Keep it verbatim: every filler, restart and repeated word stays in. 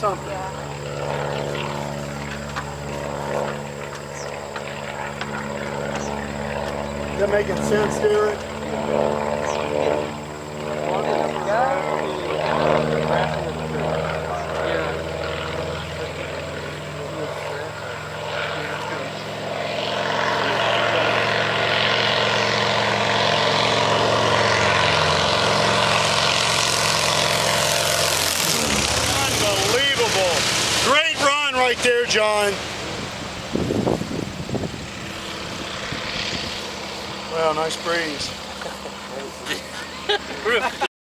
something. Yeah. Is that making sense, Derek? Unbelievable. Great run right there, John. Well, nice breeze.